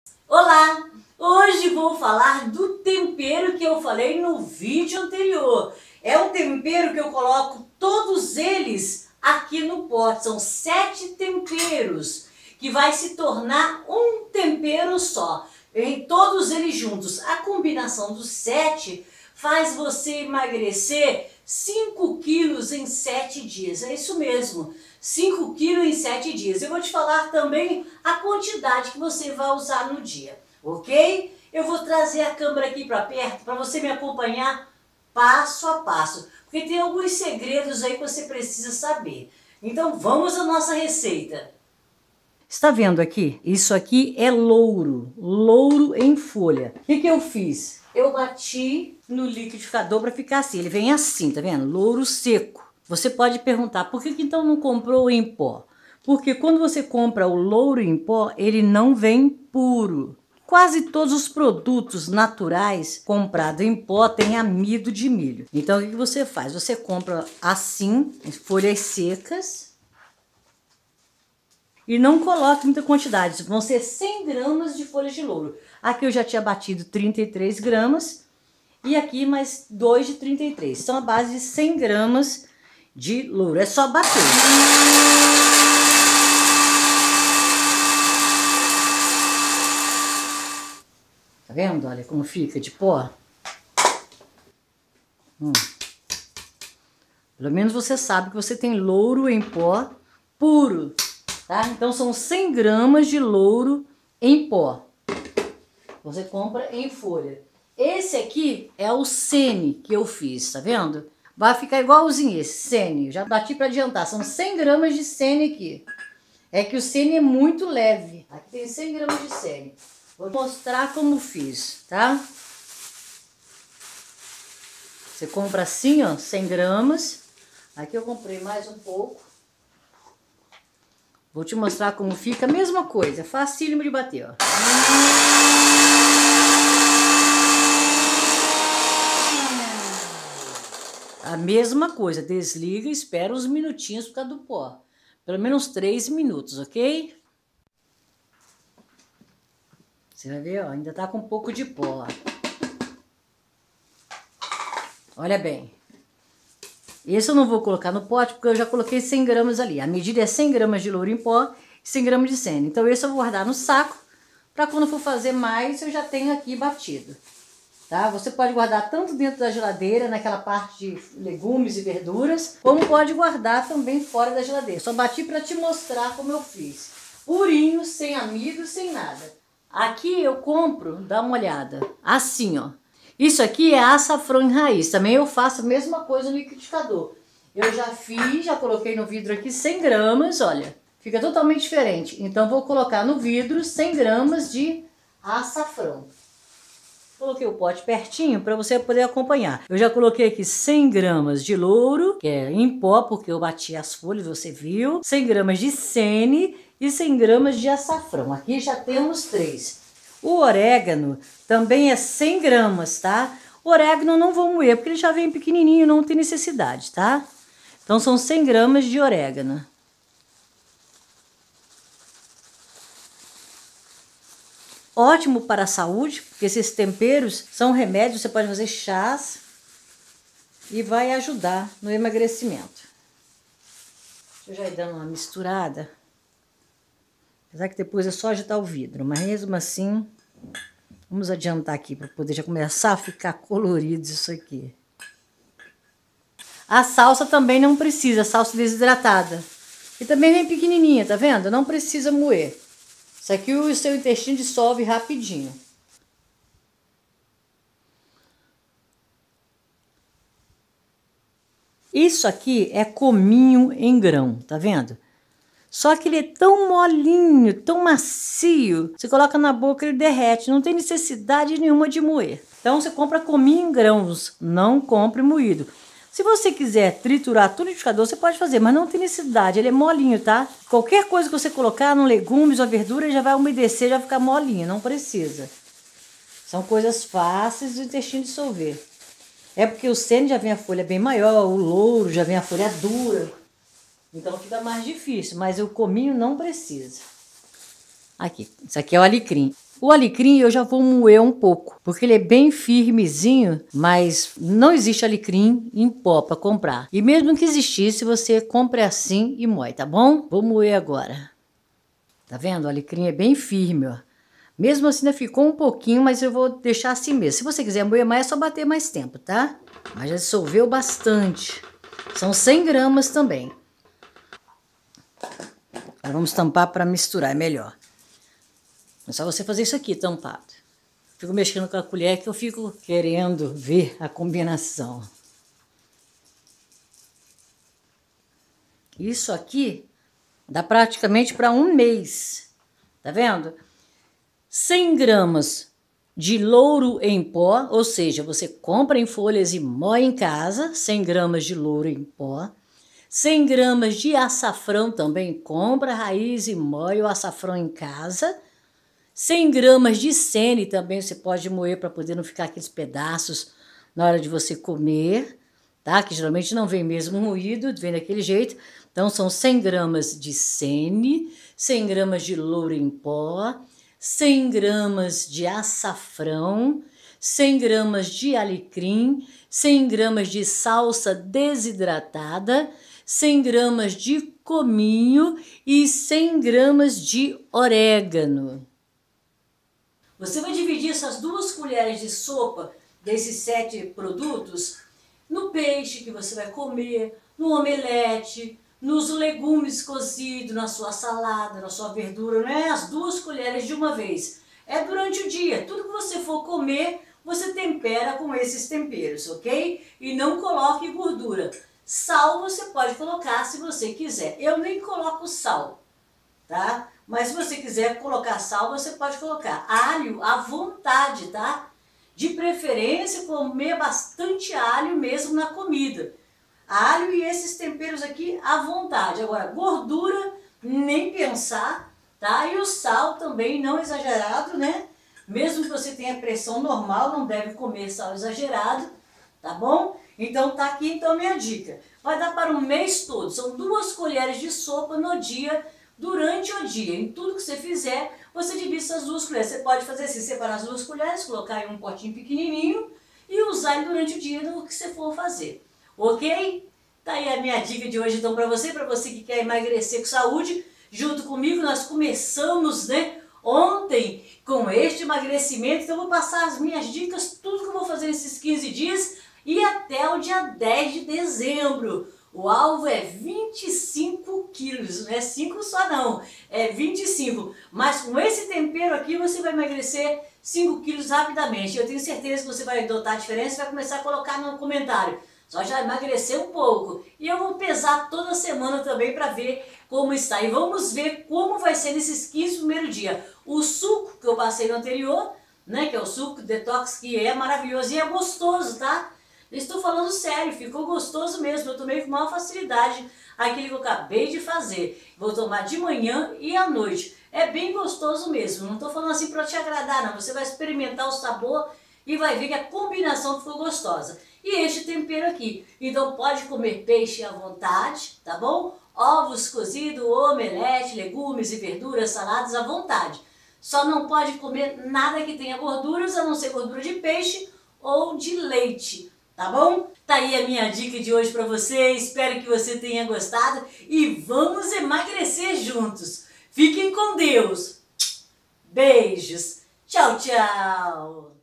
Olá! Hoje vou falar do tempero que eu falei no vídeo anterior. É um tempero que eu coloco todos eles aqui no pote. São 7 temperos que vai se tornar um tempero só. Em todos eles juntos. A combinação dos 7 faz você emagrecer 5 quilos em 7 dias. É isso mesmo, 5 quilos em 7 dias. Eu vou te falar também a quantidade que você vai usar no dia, ok? Eu vou trazer a câmera aqui para perto para você me acompanhar passo a passo, porque tem alguns segredos aí que você precisa saber. Então vamos à nossa receita. Está vendo aqui? Isso aqui é louro, louro em folha. O que eu fiz? Eu bati no liquidificador para ficar assim, ele vem assim, tá vendo? Louro seco. Você pode perguntar, por que então não comprou em pó? Porque quando você compra o louro em pó, ele não vem puro. Quase todos os produtos naturais comprados em pó têm amido de milho. Então o que você faz? Você compra assim, em folhas secas, e não coloque muita quantidade, vão ser 100 gramas de folhas de louro. Aqui eu já tinha batido 33 gramas e aqui mais 2 de 33. São a base de 100 gramas de louro. É só bater. Tá vendo? Olha como fica de pó. Pelo menos você sabe que você tem louro em pó puro. Tá? Então são 100 gramas de louro em pó. Você compra em folha. Esse aqui é o Sene que eu fiz, tá vendo? Vai ficar igualzinho esse Sene. Já bati para adiantar. São 100 gramas de Sene aqui. É que o Sene é muito leve. Aqui tem 100 gramas de Sene. Vou mostrar como fiz, tá? Você compra assim, ó, 100 gramas. Aqui eu comprei mais um pouco. Vou te mostrar como fica a mesma coisa, facílimo de bater, ó. A mesma coisa, desliga e espera uns minutinhos por causa do pó. Pelo menos 3 minutos, ok? Você vai ver, ó, ainda tá com um pouco de pó. Olha bem. Esse eu não vou colocar no pote porque eu já coloquei 100 gramas ali. A medida é 100 gramas de louro em pó e 100 gramas de Sene. Então esse eu vou guardar no saco para quando for fazer mais eu já tenho aqui batido. Tá? Você pode guardar tanto dentro da geladeira, naquela parte de legumes e verduras, como pode guardar também fora da geladeira. Só bati para te mostrar como eu fiz. Purinho, sem amido, sem nada. Aqui eu compro, dá uma olhada, assim ó. Isso aqui é açafrão em raiz. Também eu faço a mesma coisa no liquidificador. Eu já fiz, já coloquei no vidro aqui 100 gramas, olha. Fica totalmente diferente. Então vou colocar no vidro 100 gramas de açafrão. Coloquei o pote pertinho para você poder acompanhar. Eu já coloquei aqui 100 gramas de louro, que é em pó, porque eu bati as folhas, você viu. 100 gramas de Sene e 100 gramas de açafrão. Aqui já temos 3. O orégano também é 100 gramas, tá? O orégano não vou moer, porque ele já vem pequenininho, não tem necessidade, tá? Então são 100 gramas de orégano. Ótimo para a saúde, porque esses temperos são remédios, você pode fazer chás e vai ajudar no emagrecimento. Deixa eu já ir dando uma misturada. Apesar que depois é só agitar o vidro, mas mesmo assim, vamos adiantar aqui para poder já começar a ficar colorido isso aqui. A salsa também não precisa, salsa desidratada. E também vem pequenininha, tá vendo? Não precisa moer. Isso aqui o seu intestino dissolve rapidinho. Isso aqui é cominho em grão, tá vendo? Só que ele é tão molinho, tão macio, você coloca na boca e ele derrete, não tem necessidade nenhuma de moer. Então você compra cominho em grãos, não compre moído. Se você quiser triturar tudo no liquidificador, você pode fazer, mas não tem necessidade, ele é molinho, tá? Qualquer coisa que você colocar no legumes ou verdura já vai umedecer, já vai ficar molinho, não precisa. São coisas fáceis do intestino dissolver. É porque o Sene já vem a folha bem maior, o louro já vem a folha dura. Então fica mais difícil, mas o cominho não precisa. Aqui, isso aqui é o alecrim. O alecrim eu já vou moer um pouco, porque ele é bem firmezinho, mas não existe alecrim em pó para comprar. E mesmo que existisse, você compre assim e moe, tá bom? Vou moer agora. Tá vendo? O alecrim é bem firme, ó. Mesmo assim ainda ficou um pouquinho, mas eu vou deixar assim mesmo. Se você quiser moer mais, é só bater mais tempo, tá? Mas já dissolveu bastante. São 100 gramas também. Agora vamos tampar para misturar, é melhor. É só você fazer isso aqui, tampado. Fico mexendo com a colher que eu fico querendo ver a combinação. Isso aqui dá praticamente para um mês. Tá vendo? 100 gramas de louro em pó, ou seja, você compra em folhas e moe em casa. 100 gramas de louro em pó. 100 gramas de açafrão também, compra a raiz e moe o açafrão em casa. 100 gramas de sene também você pode moer para poder não ficar aqueles pedaços na hora de você comer, tá? Que geralmente não vem mesmo moído, vem daquele jeito. Então são 100 gramas de sene, 100 gramas de louro em pó, 100 gramas de açafrão, 100 gramas de alecrim, 100 gramas de salsa desidratada, 100 gramas de cominho e 100 gramas de orégano. Você vai dividir essas 2 colheres de sopa desses 7 produtos no peixe que você vai comer, no omelete, nos legumes cozidos, na sua salada, na sua verdura, não é as 2 colheres de uma vez. É durante o dia. Tudo que você for comer, você tempera com esses temperos, ok? E não coloque gordura. Sal você pode colocar se você quiser. Eu nem coloco sal, tá? Mas se você quiser colocar sal, você pode colocar. Alho à vontade, tá? De preferência, comer bastante alho mesmo na comida. Alho e esses temperos aqui à vontade. Agora, gordura, nem pensar, tá? E o sal também não exagerado, né? Mesmo que você tenha pressão normal, não deve comer sal exagerado, tá bom? Então tá aqui então a minha dica. Vai dar para um mês todo. São 2 colheres de sopa no dia, durante o dia. Em tudo que você fizer, você divide essas 2 colheres. Você pode fazer assim, separar as 2 colheres, colocar em um potinho pequenininho e usar ele durante o dia no que você for fazer. Ok? Tá aí a minha dica de hoje então para você que quer emagrecer com saúde. Junto comigo nós começamos, né, ontem com este emagrecimento. Então eu vou passar as minhas dicas, tudo que eu vou fazer nesses 15 dias e até o dia 10 de dezembro. O alvo é 25 quilos, não é 5 só não, é 25. Mas com esse tempero aqui você vai emagrecer 5 quilos rapidamente. Eu tenho certeza que você vai notar a diferença e vai começar a colocar no comentário. Só já emagreceu um pouco. E eu vou pesar toda semana também para ver como está. E vamos ver como vai ser nesses 15 primeiros dias. O suco que eu passei no anterior, né, que é o suco detox, que é maravilhoso e é gostoso, tá? Estou falando sério, ficou gostoso mesmo. Eu tomei com maior facilidade aquele que eu acabei de fazer. Vou tomar de manhã e à noite. É bem gostoso mesmo. Não estou falando assim para te agradar, não. Você vai experimentar o sabor e vai ver que a combinação ficou gostosa. E este tempero aqui. Então pode comer peixe à vontade, tá bom? Ovos cozidos, omelete, legumes e verduras, saladas à vontade. Só não pode comer nada que tenha gorduras, a não ser gordura de peixe ou de leite. Tá bom? Tá aí a minha dica de hoje para você. Espero que você tenha gostado e vamos emagrecer juntos. Fiquem com Deus. Beijos. Tchau, tchau.